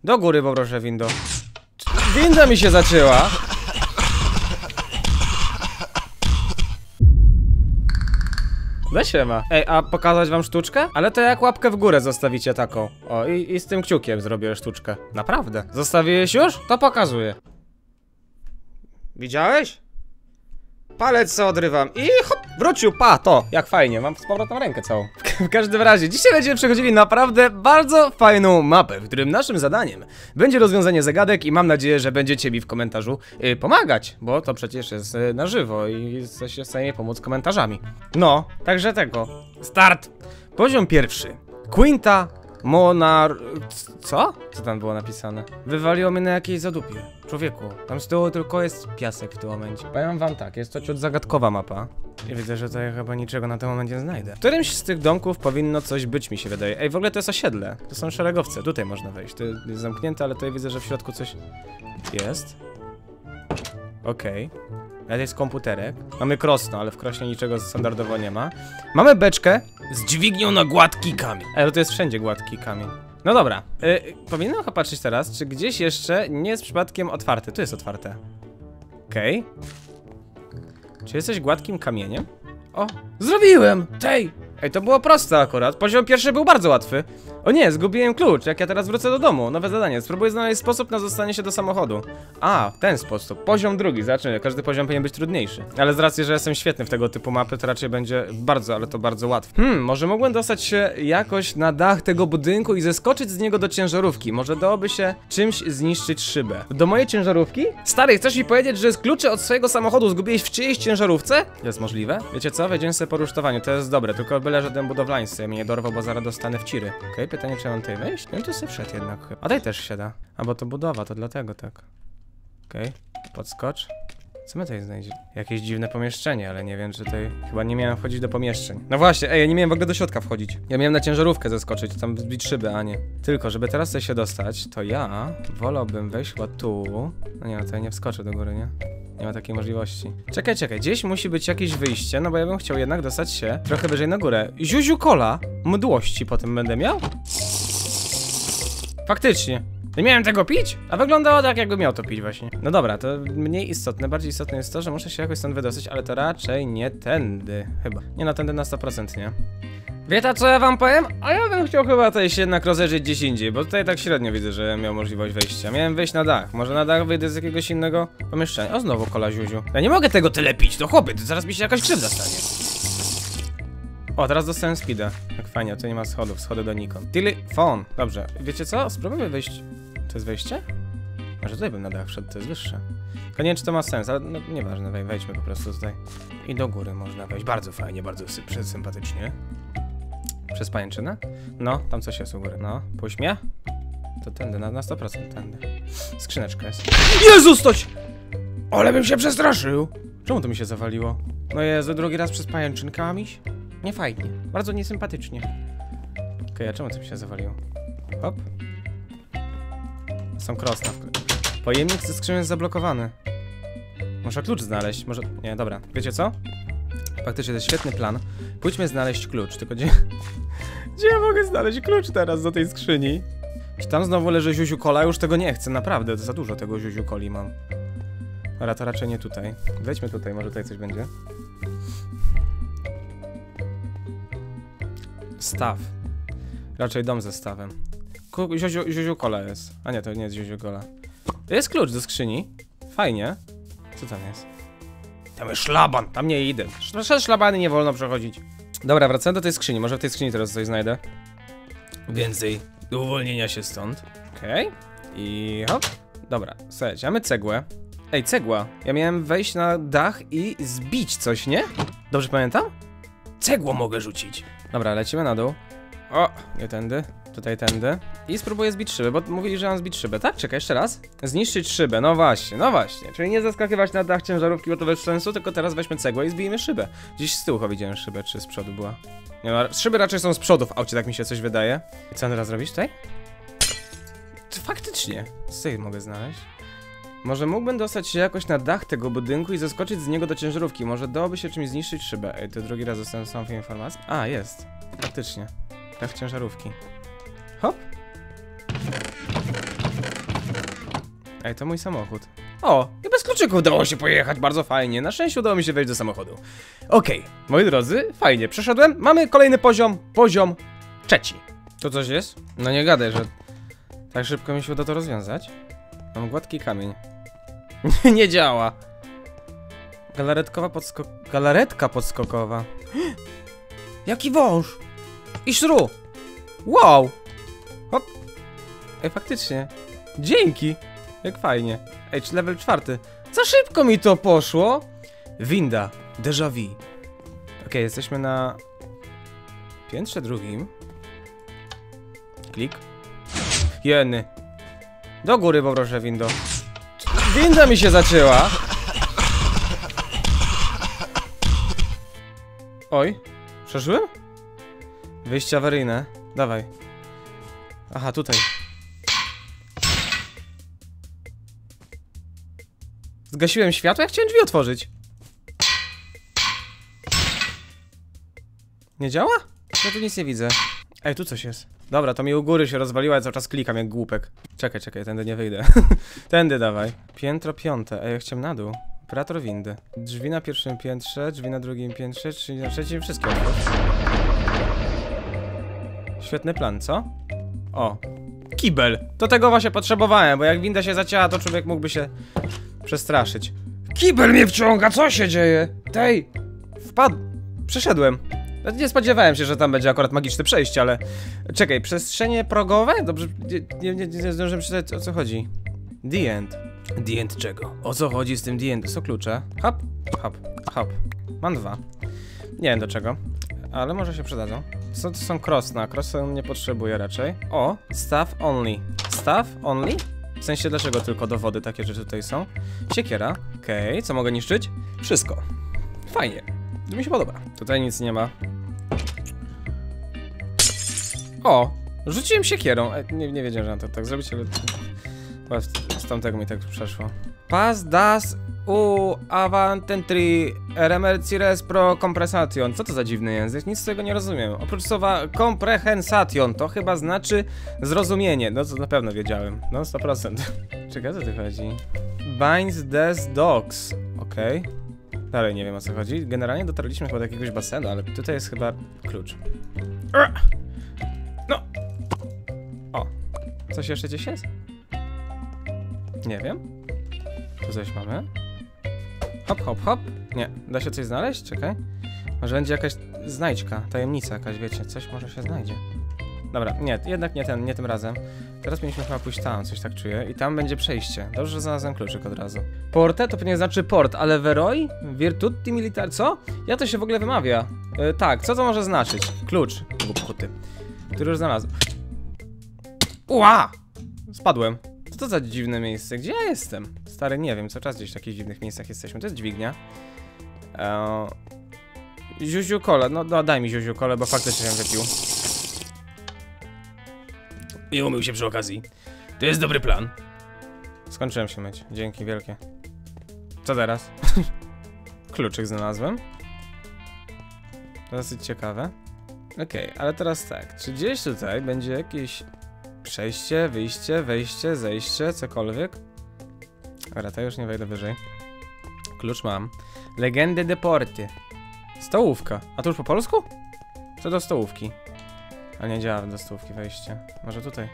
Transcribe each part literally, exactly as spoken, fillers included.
Do góry poproszę windą. Winda mi się zaczęła. No siema. Ej, a pokazać wam sztuczkę? Ale to jak łapkę w górę zostawicie taką. O, i, i z tym kciukiem zrobię sztuczkę. Naprawdę. Zostawiłeś już? To pokazuję. Widziałeś? Palec se odrywam i hop, wrócił, pa, to, jak fajnie, mam z powrotem rękę całą. W każdym razie, dzisiaj będziemy przechodzili naprawdę bardzo fajną mapę, w którym naszym zadaniem będzie rozwiązanie zagadek i mam nadzieję, że będziecie mi w komentarzu y, pomagać, bo to przecież jest y, na żywo i jesteście w stanie pomóc komentarzami. No, także tego. Start! Poziom pierwszy. Quinta Monar... Co? Co tam było napisane? Wywaliło mnie na jakiejś zadupie. Człowieku, tam z tyłu tylko jest piasek w tym momencie. Powiem wam tak, jest to ciut zagadkowa mapa. I widzę, że tutaj chyba niczego na tym momencie nie znajdę. W którymś z tych domków powinno coś być, mi się wydaje. Ej, w ogóle to jest osiedle. To są szeregowce, tutaj można wejść. To jest zamknięte, ale tutaj widzę, że w środku coś jest. Okej. Okay. Ale jest komputerek. Mamy krosno, ale w krośnie niczego standardowo nie ma. Mamy beczkę z dźwignią na gładki kamień. Ale to jest wszędzie gładki kamień. No dobra, yy, powinienem chyba patrzeć teraz, czy gdzieś jeszcze nie jest przypadkiem otwarte. Tu jest otwarte. Okej. Okay. Czy jesteś gładkim kamieniem? O, zrobiłem! Tej! Ej, to było proste akurat. Poziom pierwszy był bardzo łatwy. O nie, zgubiłem klucz. Jak ja teraz wrócę do domu. Nowe zadanie. Spróbuję znaleźć sposób na dostanie się do samochodu. A, w ten sposób. Poziom drugi. Zobaczymy. Każdy poziom powinien być trudniejszy. Ale z racji, że jestem świetny w tego typu mapy, to raczej będzie bardzo, ale to bardzo łatwe. Hmm, może mogłem dostać się jakoś na dach tego budynku i zeskoczyć z niego do ciężarówki. Może dałoby się czymś zniszczyć szybę. Do mojej ciężarówki? Stary, chcesz mi powiedzieć, że klucze od swojego samochodu zgubiłeś w czyjejś ciężarówce? Jest możliwe? Wiecie co? Wejdziemy sobie po rusztowaniu. To jest dobre, tylko byle żaden budowlańcy mnie nie dorwał, bo zaraz dostanę w ciry. Okej, okay, pytanie, czy mam tutaj wejść? Ja bym tu sobie wszedł jednak chyba. A tutaj też się da. A bo to budowa, to dlatego tak. Okej, okay. Podskocz. Co my tutaj znajdziemy? Jakieś dziwne pomieszczenie, ale nie wiem, czy tutaj... Chyba nie miałem wchodzić do pomieszczeń. No właśnie, ej, ja nie miałem w ogóle do środka wchodzić. Ja miałem na ciężarówkę zeskoczyć, tam wbić szyby, a nie. Tylko, żeby teraz tutaj się dostać, to ja wolałbym wejść chyba tu. No nie, no to ja nie wskoczę do góry, nie? Nie ma takiej możliwości. Czekaj, czekaj, gdzieś musi być jakieś wyjście, no bo ja bym chciał jednak dostać się trochę wyżej na górę. Ziuziu kola, mdłości potem będę miał? Faktycznie. Nie miałem tego pić? A wyglądało tak, jakby miał to pić właśnie. No dobra, to mniej istotne, bardziej istotne jest to, że muszę się jakoś stąd wydostać, ale to raczej nie tędy, chyba. Nie, no tędy na sto procent, nie? Wiecie co ja wam powiem? A ja bym chciał chyba tutaj się jednak rozejrzeć gdzieś indziej, bo tutaj tak średnio widzę, że miał możliwość wejścia. Miałem wejść na dach, może na dach wyjdę z jakiegoś innego pomieszczenia. O, znowu kola ziuziu. Ja nie mogę tego tyle pić, to chłopie, to zaraz mi się jakaś krzywda stanie. O, teraz dostałem speeda. Tak fajnie, tu nie ma schodów, schody do Nikon. Telefon. Dobrze, wiecie co? Spróbujmy wyjść. To jest wejście? Może tutaj bym na dach wszedł, to jest wyższe. Tylko nie wiem, czy to ma sens, ale no nieważne, wej, wejdźmy po prostu tutaj. I do góry można wejść. Bardzo fajnie, bardzo sy sympatycznie. Przez pajęczynę? No, tam coś jest u góry, no. Pójdź mnie? To tędy, na, na sto procent tędy. Skrzyneczka jest. Jezus, toć! Ale bym się przestraszył! Czemu to mi się zawaliło? No Jezu, drugi raz przez pajęczynkę mam iść? Nie fajnie, bardzo niesympatycznie. Okej, okay, a czemu to mi się zawaliło? Hop. Są krosna. Pojemnik ze skrzynią jest zablokowany. Muszę klucz znaleźć, może... Nie, dobra, wiecie co? Faktycznie to jest świetny plan. Pójdźmy znaleźć klucz, tylko gdzie... Gdzie ja mogę znaleźć klucz teraz do tej skrzyni? Czy tam znowu leży ziuziu kola? Już tego nie chcę, naprawdę, to za dużo tego ziuziu coli mam. Dobra, to raczej nie tutaj. Wejdźmy tutaj, może tutaj coś będzie. Staw. Raczej dom ze stawem. Ziuziu, ziuziu kola jest. A nie, to nie jest ziuziu kola. To jest klucz do skrzyni. Fajnie. Co tam jest? Tam jest szlaban, tam nie idę. Przez szlabany nie wolno przechodzić. Dobra, wracamy do tej skrzyni. Może w tej skrzyni teraz coś znajdę. Więcej do uwolnienia się stąd. Okej. Okay. I hop. Dobra, słuchajcie, mamy cegłę. Ej, cegła. Ja miałem wejść na dach i zbić coś, nie? Dobrze pamiętam? Cegło mogę rzucić. Dobra, lecimy na dół. O, nie tędy. Tutaj tędy. I spróbuję zbić szybę, bo mówili, że mam zbić szybę. Tak? Czekaj, jeszcze raz. Zniszczyć szybę, no właśnie, no właśnie. Czyli nie zaskakiwać na dach ciężarówki, bo to bez sensu, tylko teraz weźmy cegłę i zbijmy szybę. Gdzieś z tyłu widziałem szybę, czy z przodu była. Nie no, szyby raczej są z przodu w aucie, tak mi się coś wydaje. I co teraz robisz tutaj? Faktycznie. Co tutaj mogę znaleźć? Może mógłbym dostać się jakoś na dach tego budynku i zaskoczyć z niego do ciężarówki. Może dałoby się czymś zniszczyć szybę. Ej, to drugi raz dostałem samą informację. A, jest. Faktycznie. Dach ciężarówki. Hop. Ej, to mój samochód. O, i bez kluczyków udało się pojechać, bardzo fajnie. Na szczęście udało mi się wejść do samochodu. Okej, okay. Moi drodzy, fajnie, przeszedłem. Mamy kolejny poziom, poziom trzeci. To coś jest? No nie gadaj, że tak szybko mi się uda to rozwiązać. Mam gładki kamień. Nie działa. Galaretkowa podskok... Galaretka podskokowa. Jaki wąż! I szru! Wow! Hop! Ej, faktycznie. Dzięki! Jak fajnie. Ej, level czwarty. Za szybko mi to poszło! Winda. Déjà vu. Okej, okay, jesteśmy na... piętrze drugim. Klik. Jeny. Do góry poproszę, windo. Winda mi się zaczęła! Oj. Przeżyłem? Wyjście awaryjne. Dawaj. Aha, tutaj. Zgasiłem światło, ja chciałem drzwi otworzyć. Nie działa? Ja tu nic nie widzę. Ej, tu coś jest. Dobra, to mi u góry się rozwaliła, ja cały czas klikam jak głupek. Czekaj, czekaj, tędy nie wyjdę. Tędy dawaj. Piętro piąte. Ej, ja chciałem na dół. Operator windy. Drzwi na pierwszym piętrze, drzwi na drugim piętrze, drzwi na trzecim, wszystkie otwórz. Świetny plan, co? O. Kibel. Do tego właśnie potrzebowałem, bo jak winda się zacięła, to człowiek mógłby się przestraszyć. Kibel mnie wciąga, co się dzieje? Tej. Wpadł. Przeszedłem. Nie spodziewałem się, że tam będzie akurat magiczne przejście, ale... Czekaj, przestrzenie progowe? Dobrze, nie, nie, nie zdążyłem przeczytać, o co chodzi. The end. The end czego? O co chodzi z tym the end? Są klucze. Hop, hop, hop. Mam dwa. Nie wiem do czego, ale może się przydadzą. Co to są cross? Na cross nie potrzebuję raczej. O, staff only. Staff only? W sensie dlaczego tylko do wody takie rzeczy tutaj są? Siekiera. Okej, okay. Co mogę niszczyć? Wszystko. Fajnie. To mi się podoba. Tutaj nic nie ma. O! Rzuciłem siekierą. E, nie, nie wiedziałem, że mam to tak zrobić, ale... Z tamtego mi tak przeszło. Pas das u avantentri remercires pro compresation. Co to za dziwny język? Nic z tego nie rozumiem. Oprócz słowa comprehensation to chyba znaczy zrozumienie. No to na pewno wiedziałem. No sto procent. Czekaj, o co tu chodzi? Binds des dogs. Okej. Okay. Dalej nie wiem o co chodzi. Generalnie dotarliśmy chyba do jakiegoś basenu, ale tutaj jest chyba klucz. No! O! Coś jeszcze gdzieś jest? Nie wiem. Tu coś mamy. Hop, hop, hop. Nie, da się coś znaleźć? Czekaj. Może będzie jakaś znajdźka, tajemnica jakaś, wiecie, coś może się znajdzie. Dobra, nie, jednak nie ten, nie tym razem. Teraz powinniśmy chyba pójść tam, coś tak czuję. I tam będzie przejście. Dobrze, że znalazłem kluczyk od razu. Porte to pewnie znaczy port, ale veroi? Virtuti militar... Co? Ja to się w ogóle wymawia. Yy, tak, co to może znaczyć? Klucz, głupkuty, który już znalazłem. Ua! Spadłem. Co to za dziwne miejsce? Gdzie ja jestem? Stary, nie wiem, cały czas gdzieś w takich dziwnych miejscach jesteśmy. To jest dźwignia. Eee... Ziuziu kole, no, no daj mi ziuziu kole, bo faktycznie się wypił. I umył się przy okazji. To jest dobry plan. Skończyłem się myć. Dzięki wielkie. Co teraz? Kluczyk znalazłem. To dosyć ciekawe. Okej, okay, ale teraz tak. Czy gdzieś tutaj będzie jakieś przejście, wyjście, wejście, zejście, cokolwiek? Dobra, to już nie wejdę wyżej. Klucz mam. Legendy de Porty. Stołówka. A to już po polsku? Co do stołówki? Ale nie działa do stołówki wejście. Może tutaj.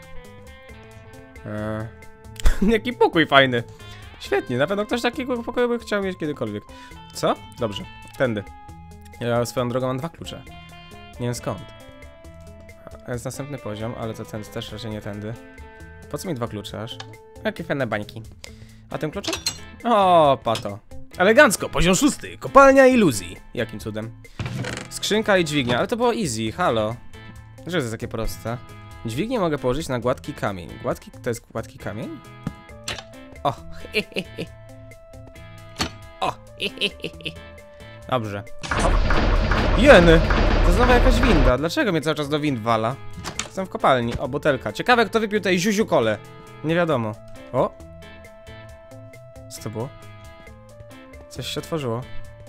Eee. Jaki pokój fajny. Świetnie, na pewno ktoś takiego pokoju by chciał mieć kiedykolwiek. Co? Dobrze, tędy. Ja swoją drogą mam dwa klucze. Nie wiem skąd. Jest następny poziom, ale to ten też raczej nie tędy. Po co mi dwa klucze aż? Jakie fajne bańki. A tym kluczem? O, pato. Elegancko, poziom szósty. Kopalnia iluzji. Jakim cudem. Skrzynka i dźwignia, ale to było easy, halo. Że jest takie proste. Dźwignię mogę położyć na gładki kamień. Gładki, to jest gładki kamień? O, hehehe. O, hehehe. Dobrze. Hop. Jeny! To znowu jakaś winda. Dlaczego mnie cały czas do wind wala? Jestem w kopalni. O, butelka. Ciekawe, kto wypił tej ziuziu kole. Nie wiadomo. O! Co to było? Coś się otworzyło.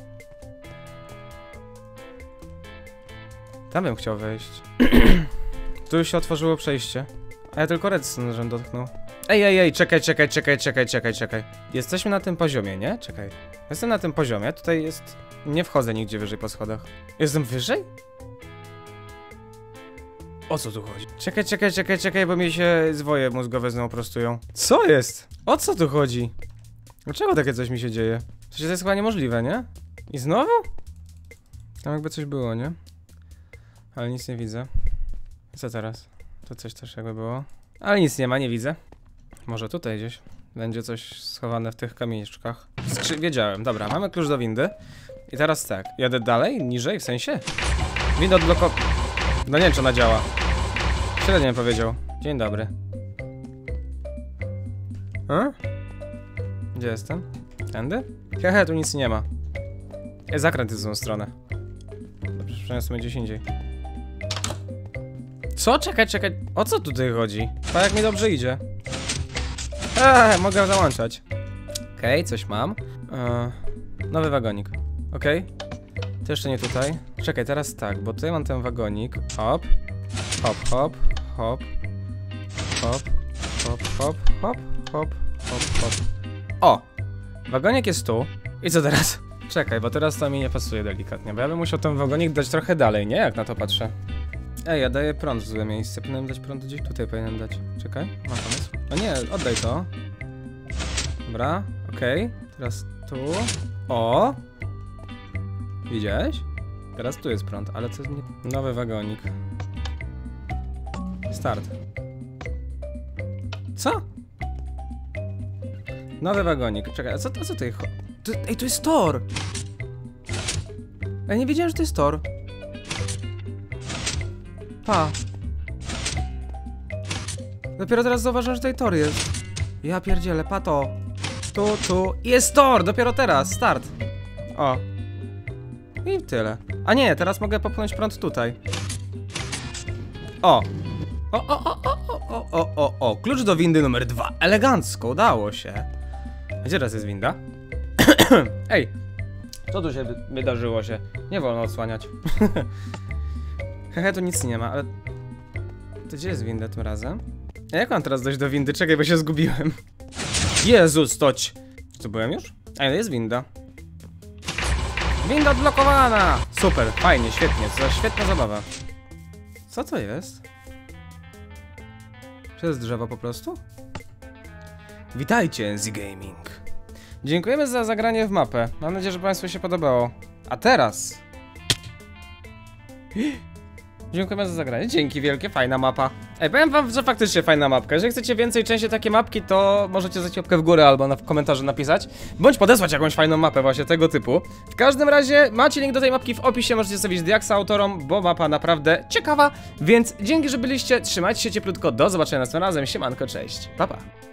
Tam bym chciał wejść. Tu już się otworzyło przejście. A ja tylko redstone żem dotknął. Ej, ej, ej, czekaj, czekaj, czekaj, czekaj, czekaj, czekaj. Jesteśmy na tym poziomie, nie? Czekaj. Jestem na tym poziomie, tutaj jest... Nie wchodzę nigdzie wyżej po schodach. Jestem wyżej? O co tu chodzi? Czekaj, czekaj, czekaj, czekaj, bo mi się zwoje mózgowe znowu prostują. Co jest? O co tu chodzi? Dlaczego takie coś mi się dzieje? Przecież to jest chyba niemożliwe, nie? I znowu? Tam jakby coś było, nie? Ale nic nie widzę. Co teraz? Tu coś też jakby było. Ale nic nie ma, nie widzę. Może tutaj gdzieś będzie coś schowane w tych kamieniczkach. Skrzy... Wiedziałem, dobra, mamy klucz do windy. I teraz tak, jadę dalej, niżej, w sensie? Winda odbloko... No nie wiem, czy ona działa. Średnio mi powiedział. Dzień dobry. A? Gdzie jestem? Tędy? Hehe, tu nic nie ma. Jest zakręt w tą stronę. Dobrze, przeniosłem gdzieś indziej. Co? Czekaj, czekaj. O co tutaj chodzi? Tak jak mi dobrze idzie. Eee, mogę załączać. Okej, okay, coś mam. Eee, nowy wagonik. Okej. Okay. To jeszcze nie tutaj. Czekaj, teraz tak, bo tutaj mam ten wagonik. Hop. Hop, hop, hop. Hop, hop, hop, hop, hop, hop, hop. O! Wagonik jest tu. I co teraz? Czekaj, bo teraz to mi nie pasuje delikatnie, bo ja bym musiał ten wagonik dać trochę dalej, nie? Jak na to patrzę. Ej, ja daję prąd w złe miejsce. Powinienem dać prąd gdzieś tutaj, powinienem dać. Czekaj, mam pomysł. No nie, oddaj to. Dobra, okej. Okay. Teraz tu. O! Widziałeś? Teraz tu jest prąd, ale to nie... Nowy wagonik. Start. Co? Nowy wagonik. Czekaj, a co, a co tutaj? To, ej, to jest tor! Ja nie wiedziałem, że to jest tor. Pa. Dopiero teraz zauważyłem, że tutaj tor jest. Ja pierdzielę, pato. Tu, tu. Jest tor! Dopiero teraz. Start. O. I tyle. A nie, teraz mogę popchnąć prąd tutaj. O. O, o, o, o, o, o, o, o. Klucz do windy numer dwa. Elegancko, udało się. Gdzie teraz jest winda? Ej. Co tu się wy wydarzyło się? Nie wolno odsłaniać. Hehe, tu nic nie ma, ale... To gdzie jest winda tym razem? A jak mam teraz dojść do windy? Czekaj, bo się zgubiłem. Jezus, toć! Co, byłem już? A jest winda. Winda odblokowana! Super, fajnie, świetnie, to za świetna zabawa. Co to jest? Czy to jest drzewo po prostu? Witajcie, Z Gaming. Dziękujemy za zagranie w mapę. Mam nadzieję, że Państwu się podobało. A teraz... Dziękujemy za zagranie. Dzięki wielkie, fajna mapa. Ej, powiem wam, że faktycznie fajna mapka. Jeżeli chcecie więcej częściej takie mapki, to możecie dać łapkę w górę albo na w komentarzu napisać. Bądź podesłać jakąś fajną mapę właśnie tego typu. W każdym razie macie link do tej mapki w opisie, możecie zostawić diaksa autorom, bo mapa naprawdę ciekawa. Więc dzięki, że byliście, trzymajcie się cieplutko, do zobaczenia następnym razem, siemanko, cześć, pa pa.